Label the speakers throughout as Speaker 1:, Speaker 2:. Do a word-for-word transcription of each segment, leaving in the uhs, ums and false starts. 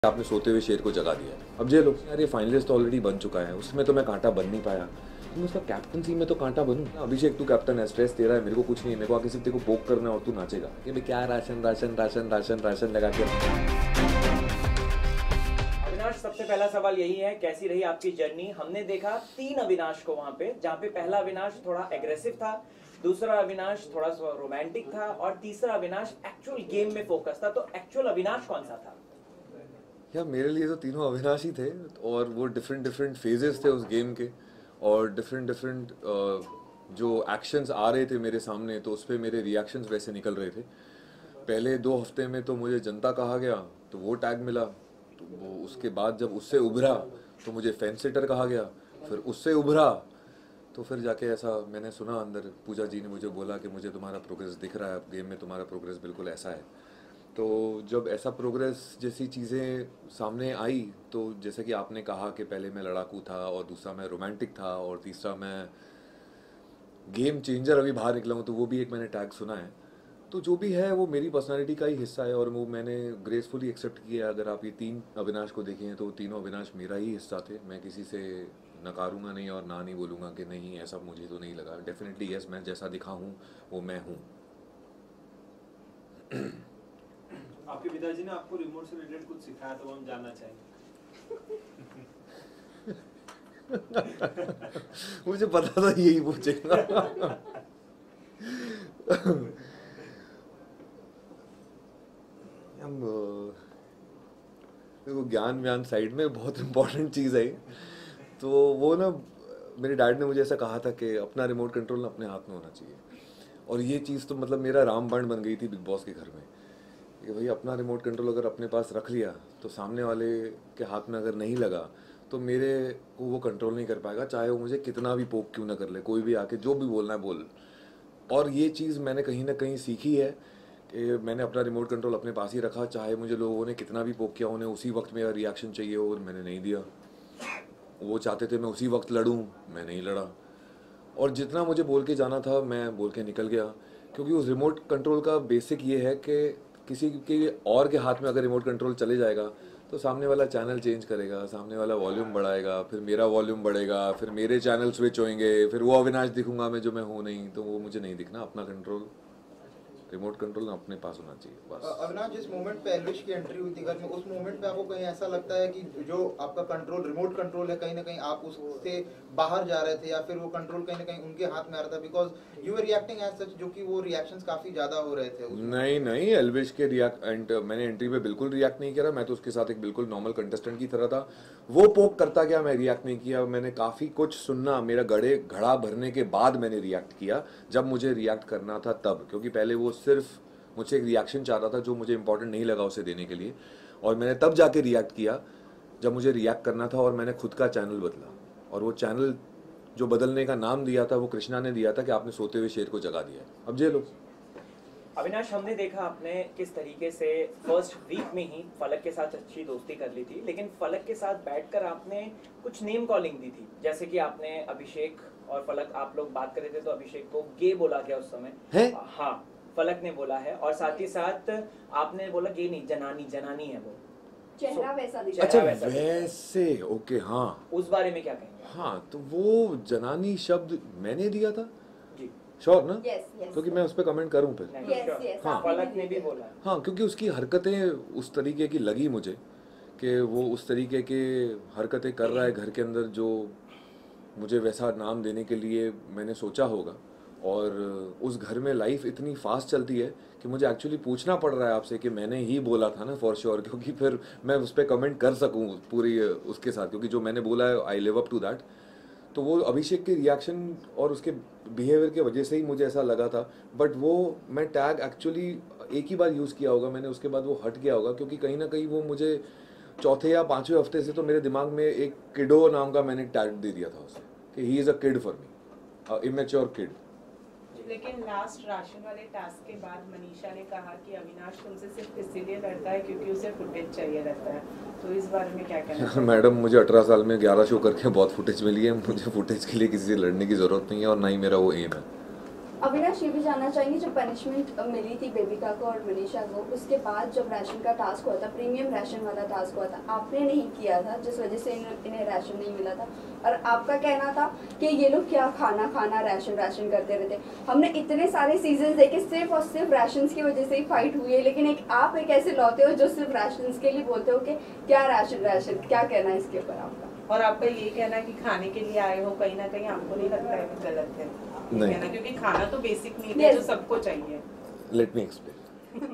Speaker 1: आपने सोते हुए शेर को जगा दिया। अब जे लोग यार ये फाइनलिस्ट तो ऑलरेडी बन चुका है, उसमें तो मैं कांटा बन नहीं पाया, मैं उसका कैप्टनसी में तो कांटा बनूं। अभिषेक तू कैप्टन है, स्ट्रेस तेरा है, मेरे को कुछ नहीं है, मेरे को आके सिर्फ तेरे को पोक करना है और तू नाचेगा कि भाई क्या ration ration ration ration ration लगा के।
Speaker 2: अविनाश, सबसे पहला सवाल यही है, कैसी रही आपकी जर्नी? हमने देखा तीन अविनाश को वहां पे, जहाँ पे पहला अविनाश थोड़ा एग्रेसिव था, दूसरा अविनाश थोड़ा सा रोमांटिक था और तीसरा अविनाश एक्चुअल गेम में फोकस था। तो एक्चुअल अविनाश कौन सा था?
Speaker 1: यार मेरे लिए तो तीनों अविनाश ही थे और वो डिफरेंट डिफरेंट फेजेस थे उस गेम के और डिफरेंट डिफरेंट जो एक्शंस आ रहे थे मेरे सामने, तो उस पर मेरे रिएक्शंस वैसे निकल रहे थे। पहले दो हफ्ते में तो मुझे जनता कहा गया, तो वो टैग मिला, तो वो उसके बाद जब उससे उभरा तो मुझे फेंस सिटर कहा गया, फिर उससे उभरा तो फिर जाके ऐसा मैंने सुना अंदर, पूजा जी ने मुझे बोला कि मुझे तुम्हारा प्रोग्रेस दिख रहा है, अब गेम में तुम्हारा प्रोग्रेस बिल्कुल ऐसा है। तो जब ऐसा प्रोग्रेस जैसी चीज़ें सामने आई, तो जैसे कि आपने कहा कि पहले मैं लड़ाकू था और दूसरा मैं रोमांटिक था और तीसरा मैं गेम चेंजर अभी बाहर निकला हूँ, तो वो भी एक मैंने टैग सुना है। तो जो भी है वो मेरी पर्सनालिटी का ही हिस्सा है और वो मैंने ग्रेसफुली एक्सेप्ट किया। अगर आप ये तीन अविनाश को देखें तो तीनों अविनाश मेरा ही हिस्सा थे। मैं किसी से नकारूंगा नहीं और ना नहीं बोलूँगा कि नहीं ऐसा मुझे तो नहीं लगा। डेफिनेटली यस, मैं जैसा दिखा हूँ वो मैं हूँ।
Speaker 3: आपके पिताजी ने आपको रिमोट से रिलेटेड कुछ सिखाया तो हम जानना चाहेंगे।
Speaker 1: मुझे पता था यही पूछेगा। हम देखो ज्ञान व्यान साइड में बहुत इम्पोर्टेंट चीज़ है। तो वो ना मेरे डैड ने मुझे ऐसा कहा था कि अपना रिमोट कंट्रोल अपने हाथ में होना चाहिए, और ये चीज़ तो मतलब मेरा रामबाण बन गई थी बिग बॉस के घर में कि भाई अपना रिमोट कंट्रोल अगर अपने पास रख लिया तो सामने वाले के हाथ में अगर नहीं लगा तो मेरे को वो कंट्रोल नहीं कर पाएगा, चाहे वो मुझे कितना भी पोक क्यों ना कर ले, कोई भी आके जो भी बोलना है बोल। और ये चीज़ मैंने कहीं ना कहीं सीखी है कि मैंने अपना रिमोट कंट्रोल अपने पास ही रखा, चाहे मुझे लोगों ने कितना भी पोक किया, उन्हें उसी वक्त मेरा रिएक्शन चाहिए और मैंने नहीं दिया। वो चाहते थे मैं उसी वक्त लड़ूँ, मैं नहीं लड़ा, और जितना मुझे बोल के जाना था मैं बोल के निकल गया। क्योंकि उस रिमोट कंट्रोल का बेसिक ये है कि किसी के और के हाथ में अगर रिमोट कंट्रोल चले जाएगा तो सामने वाला चैनल चेंज करेगा, सामने वाला वॉल्यूम बढ़ाएगा, फिर मेरा वॉल्यूम बढ़ेगा, फिर मेरे चैनल स्विच होंगे, फिर वो अविनाश दिखूंगा मैं जो मैं हूँ नहीं, तो वो मुझे नहीं दिखना। अपना कंट्रोल, रिमोट कंट्रोल अपने पास होना चाहिए बस।
Speaker 4: अविनाश, जिस मोमेंट पे एल्विश की एंट्री हुई थी घर में, उस मोमेंट पे आपको कहीं ऐसा लगता है कि जो आपका कंट्रोल रिमोट कंट्रोल है कहीं ना कहीं आप उससे बाहर जा रहे थे या फिर वो कंट्रोल कहीं ना कहीं उनके हाथ में आ रहा था? Because you were reacting as such, जो कि वो रिएक्शंस काफी ज्यादा हो रहे थे।
Speaker 1: नहीं नहीं, एल्विश के रिएक्ट मैंने एंट्री पे बिल्कुल रिएक्ट नहीं किया। मैं तो उसके साथ एक बिल्कुल नॉर्मल कंटेस्टेंट की तरह था। वो पोक करता क्या, मैं रिएक्ट नहीं किया। मैंने काफ़ी कुछ सुनना, मेरा गड़े घड़ा भरने के बाद मैंने रिएक्ट किया, जब मुझे रिएक्ट करना था तब। क्योंकि पहले वो सिर्फ मुझसे एक रिएक्शन चाह रहा था जो मुझे इंपॉर्टेंट नहीं लगा उसे देने के लिए, और मैंने तब जाके रिएक्ट किया जब मुझे रिएक्ट करना था। और मैंने खुद का चैनल बदला, और वो चैनल जो बदलने का नाम दिया था वो कृष्णा ने दिया था कि आपने सोते हुए शेर को जगा दिया। अब जे लो
Speaker 2: अविनाश, हमने देखा आपने किस तरीके से फर्स्ट वीक में ही फलक के साथ अच्छी दोस्ती कर ली थी, लेकिन फलक के साथ बैठकर आपने कुछ नेम कॉलिंग दी थी। जैसे कि आपने अभिषेक और फलक, आप लोग बात कर रहे थे तो अभिषेक को गे बोला गया उस समय है? हाँ, फलक ने बोला है। और साथ ही साथ आपने बोला गे नहीं, जनानी, जनानी है वो,
Speaker 5: चेहरा वैसा दिखा।
Speaker 1: अच्छा वैसा वैसे, ओके हाँ।
Speaker 2: उस बारे में क्या कहेंगे?
Speaker 1: हाँ, तो वो जनानी शब्द मैंने दिया था
Speaker 2: जी,
Speaker 1: श्योर ना?
Speaker 5: yes, yes,
Speaker 1: क्योंकि मैं उस पर कमेंट करूं फिर?
Speaker 5: yes, yes,
Speaker 1: हाँ,
Speaker 2: फलक ने भी बोला।
Speaker 1: हाँ, क्योंकि उसकी हरकतें उस तरीके की लगी मुझे कि वो उस तरीके के हरकतें कर रहा है घर के अंदर, जो मुझे वैसा नाम देने के लिए मैंने सोचा होगा। और उस घर में लाइफ इतनी फास्ट चलती है कि मुझे एक्चुअली पूछना पड़ रहा है आपसे कि मैंने ही बोला था ना, फॉर श्योर, क्योंकि फिर मैं उस पर कमेंट कर सकूं पूरी उसके साथ, क्योंकि जो मैंने बोला है I live up to that. तो वो अभिषेक के रिएक्शन और उसके बिहेवियर की वजह से ही मुझे ऐसा लगा था। बट वो मैं टैग एक्चुअली एक ही बार यूज़ किया होगा मैंने, उसके बाद वो हट गया होगा, क्योंकि कहीं ना कहीं वो मुझे चौथे या पाँचवें हफ्ते से तो मेरे दिमाग में एक किडो नाम का मैंने टैग दे दिया था उसे कि he is a kid for me, immature kid.
Speaker 6: लेकिन लास्ट राशन वाले टास्क के बाद मनीषा ने कहा कि अविनाश तुमसे सिर्फ इसीलिए लड़ता है क्योंकि उसे फुटेज चाहिए रहता है, तो इस बारे में क्या कहना है?
Speaker 1: मैडम, मुझे अठारह साल में ग्यारह शो करके बहुत फुटेज मिली है, मुझे फुटेज के लिए किसी से लड़ने की ज़रूरत नहीं है और ना ही मेरा वो एम है।
Speaker 5: अविनाश, ये भी जानना चाहेंगे, जब पनिशमेंट मिली थी बेबिका को और मनीषा को, उसके बाद जब राशन का टास्क हुआ था, प्रीमियम राशन वाला टास्क हुआ था, आपने नहीं किया था जिस वजह से इन- इन्हें राशन नहीं मिला था, और आपका कहना था कि ये लोग क्या खाना खाना राशन राशन करते रहते। हमने इतने सारे सीजन देखे, सिर्फ और सिर्फ राशन की वजह से ही फाइट हुई है, लेकिन एक आप एक ऐसे लौटे हो जो सिर्फ राशन के लिए बोलते हो कि क्या राशन राशन, क्या कहना है इसके ऊपर आपका?
Speaker 6: और आपका ये कहना है कि खाने के लिए आए हो, कहीं ना कहीं आपको नहीं लगता है कि गलत है ये
Speaker 1: नहीं।
Speaker 6: कहना, क्योंकि खाना तो बेसिक नीड है जो
Speaker 5: Yes.
Speaker 6: सबको चाहिए।
Speaker 1: Let me explain.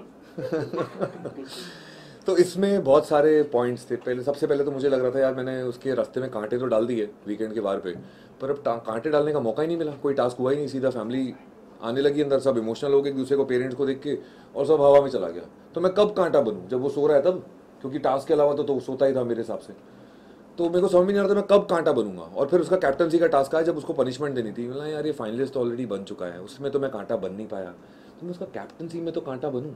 Speaker 1: तो इसमें बहुत सारे पॉइंट्स थे। पहले सबसे पहले तो मुझे लग रहा था यार मैंने उसके रास्ते में कांटे तो डाल दिए वीकेंड के बार पे, पर अब टा- कांटे डालने का मौका ही नहीं मिला, कोई टास्क हुआ ही नहीं। सीधा फैमिली आने लगी अंदर, सब इमोशनल हो गए एक दूसरे को, पेरेंट्स को देख के, और सब हवा में चला गया। तो मैं कब कांटा बनूं? जब वो सो रहा है तब, क्योंकि टास्क के अलावा तो, तो वो सोता ही था मेरे हिसाब से। तो मेरे को समझ में नहीं आ रहा था मैं कब कांटा बनूंगा। और फिर उसका कैप्टनसी का टास्क आया जब उसको पनिशमेंट देनी थी। बोला यार ये फाइनलिस्ट तो ऑलरेडी बन चुका है, उसमें तो मैं कांटा बन नहीं पाया, तो मैं उसका कैप्टनसी में तो कांटा बनूं।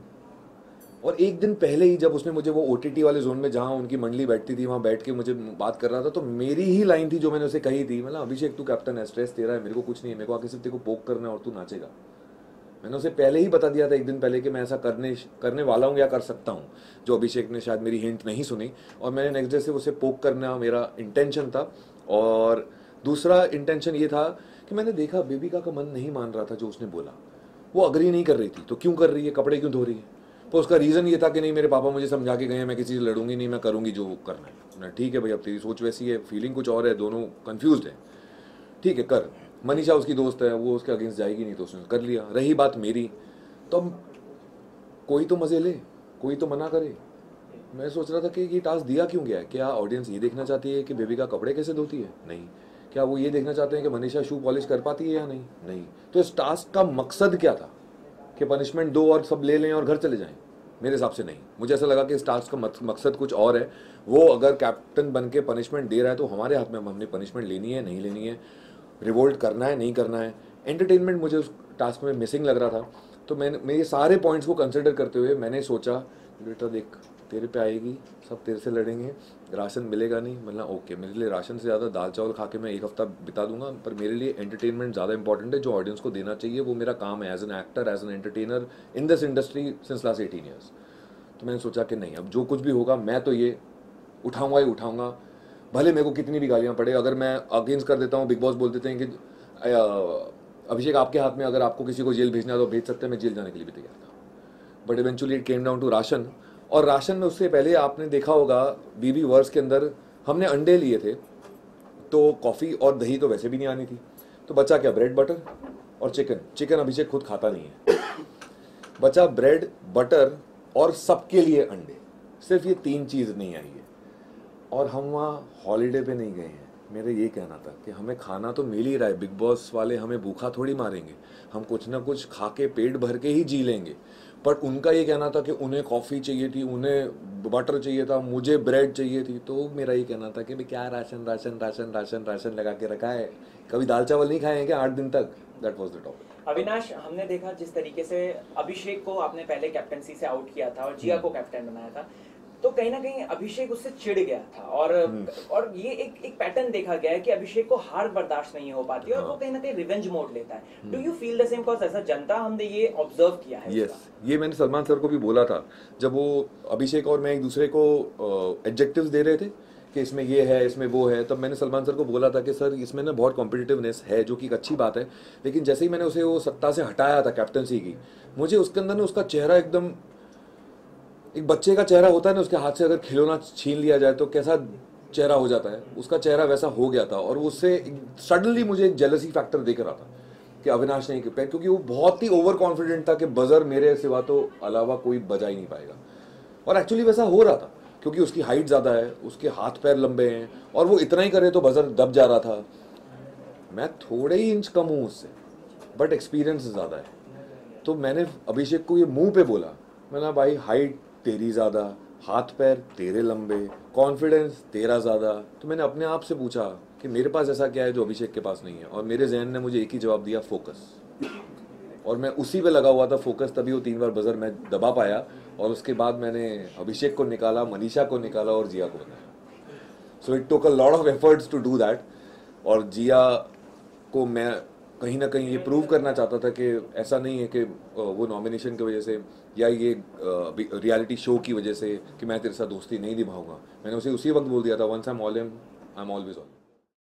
Speaker 1: और एक दिन पहले ही जब उसने मुझे वो ओटीटी वाले जोन में जहाँ उनकी मंडली बैठती थी वहाँ बैठ के मुझे बात कर रहा था, तो मेरी ही लाइन थी जो मैंने उसे कही थी, मतलब अभिषेक तू कैप्टन है, स्ट्रेस तेरा है, मेरे को कुछ नहीं है, मेरे को आके सिर्फ तेरे को पोक करना है और तू नाचेगा। मैंने उसे पहले ही बता दिया था एक दिन पहले कि मैं ऐसा करने करने वाला हूँ या कर सकता हूँ, जो अभिषेक ने शायद मेरी हिंट नहीं सुनी। और मैंने नेक्स्ट डे से उसे पोक करना मेरा इंटेंशन था। और दूसरा इंटेंशन ये था कि मैंने देखा बेबिका का मन नहीं मान रहा था जो उसने बोला, वो अग्री नहीं कर रही थी। तो क्यों कर रही है, कपड़े क्यों धो रही है? तो उसका रीज़न ये था कि नहीं मेरे पापा मुझे समझा के गए हैं, मैं किसी से लड़ूंगी नहीं, मैं करूँगी जो करना है। मैं ठीक है भाई, अब तेरी सोच वैसी है, फीलिंग कुछ और है, दोनों कन्फ्यूज है, ठीक है कर। मनीषा उसकी दोस्त है, वो उसके अगेंस्ट जाएगी नहीं, तो उसने कर लिया। रही बात मेरी, तो अब कोई तो मज़े ले, कोई तो मना करे। मैं सोच रहा था कि ये टास्क दिया क्यों गया है? क्या ऑडियंस ये देखना चाहती है कि बेबिका कपड़े कैसे धोती है? नहीं। क्या वो ये देखना चाहते हैं कि मनीषा शू पॉलिश कर पाती है या नहीं? नहीं। तो इस टास्क का मकसद क्या था कि पनिशमेंट दो और सब ले लें और घर चले जाएं? मेरे हिसाब से नहीं। मुझे ऐसा लगा कि इस टास्क का मकसद कुछ और है। वो अगर कैप्टन बन के पनिशमेंट दे रहा है तो हमारे हाथ में, हम हमने पनिशमेंट लेनी है नहीं लेनी है, रिवोल्ट करना है नहीं करना है। एंटरटेनमेंट मुझे उस टास्क में मिसिंग लग रहा था। तो मैंने मेरे सारे पॉइंट्स को कंसिडर करते हुए मैंने सोचा बेटा देख तेरे पे आएगी, सब तेरे से लड़ेंगे, राशन मिलेगा नहीं, मतलब ओके मेरे लिए राशन से ज़्यादा दाल चावल खा के मैं एक हफ्ता बिता दूंगा, पर मेरे लिए एंटरटेनमेंट ज़्यादा इंपॉर्टेंट है जो ऑडियंस को देना चाहिए, वो मेरा काम है as an actor, as an entertainer in this industry since last eighteen years. तो मैंने सोचा कि नहीं, अब जो कुछ भी होगा मैं तो ये उठाऊंगा ही उठाऊंगा, भले मेरे को कितनी भी गालियाँ पड़े। अगर मैं अगेंस्ट कर देता हूँ, बिग बॉस बोल देते हैं कि अभिषेक आपके हाथ में, अगर आपको किसी को जेल भेजना है तो भेज सकते हैं, मैं जेल जाने के लिए भी तैयार था। But eventually it came down to ration. और राशन में उससे पहले आपने देखा होगा बीबी वर्स के अंदर हमने अंडे लिए थे, तो कॉफ़ी और दही तो वैसे भी नहीं आनी थी, तो बचा क्या, ब्रेड बटर और चिकन। चिकन अभिषेक खुद खाता नहीं है, बचा ब्रेड बटर और सबके लिए अंडे। सिर्फ ये तीन चीज़ नहीं आई है। और हम वहाँ हॉलीडे पे नहीं गए हैं। मेरा ये कहना था कि हमें खाना तो मिल ही रहा है, बिग बॉस वाले हमें भूखा थोड़ी मारेंगे, हम कुछ ना कुछ खा के पेट भर के ही जी लेंगे। बट उनका ये कहना था कि उन्हें कॉफ़ी चाहिए थी, उन्हें बटर चाहिए था, मुझे ब्रेड चाहिए थी। तो मेरा ये कहना था कि भाई क्या ration ration ration ration ration लगा के रखा है, कभी दाल चावल नहीं खाए हैं क्या आठ दिन तक? That was the topic.
Speaker 2: Avinash, हमने देखा जिस तरीके से अभिषेक को आपने पहले कैप्टनसी से आउट किया था और जिया को कैप्टन बनाया था, तो कहीं ना कहीं अभिषेक उससे चिढ़ गया था। और और ये एक एक पैटर्न देखा गया है कि अभिषेक को हार बर्दाश्त नहीं हो पाती है और वो कहीं ना कहीं रिवेंज मोड लेता है। Do you feel the same? Cause as a जनता हमने ये ऑब्जर्व किया है।
Speaker 1: यस yes, ये मैंने सलमान सर को भी बोला था जब वो अभिषेक और मैं एक दूसरे को एडजेक्टिव्स दे रहे थे कि इसमें ये है इसमें वो है, तब मैंने सलमान सर को बोला था कि सर इसमें ना बहुत कॉम्पिटिटिवनेस है, जो कि एक अच्छी बात है, लेकिन जैसे ही मैंने उसे वो सत्ता से हटाया था कैप्टनसी की, मुझे उसके अंदर ना उसका चेहरा एकदम, एक बच्चे का चेहरा होता है ना, उसके हाथ से अगर खिलौना छीन लिया जाए तो कैसा चेहरा हो जाता है, उसका चेहरा वैसा हो गया था। और उससे सडनली मुझे एक जेलसी फैक्टर दिख रहा था कि अविनाश नहीं, क्योंकि वो बहुत ही ओवर कॉन्फिडेंट था कि बजर मेरे सिवा तो अलावा कोई बजा ही नहीं पाएगा। और एक्चुअली वैसा हो रहा था क्योंकि उसकी हाइट ज़्यादा है, उसके हाथ पैर लंबे हैं, और वो इतना ही करे तो बजर दब जा रहा था। मैं थोड़े ही इंच कम हूँ उससे, बट एक्सपीरियंस ज़्यादा है। तो मैंने अभिषेक को ये मुंह पे बोला, मैंने भाई हाइट तेरी ज़्यादा, हाथ पैर तेरे लंबे, कॉन्फिडेंस तेरा ज़्यादा। तो मैंने अपने आप से पूछा कि मेरे पास ऐसा क्या है जो अभिषेक के पास नहीं है, और मेरे जहन ने मुझे एक ही जवाब दिया, फोकस। और मैं उसी पे लगा हुआ था, फोकस, तभी वो तीन बार बजर मैं दबा पाया। और उसके बाद मैंने अभिषेक को निकाला, मनीषा को निकाला और जिया को बनाया। So it took a lot of efforts to do that. और जिया को मैं कहीं ना कहीं ये प्रूव करना चाहता था कि ऐसा नहीं है कि वो नॉमिनेशन की वजह से या ये रियलिटी शो की वजह से कि मैं तेरे साथ दोस्ती नहीं निभाऊंगा। मैंने उसे उसी वक्त बोल दिया था, once I am all him I am always all.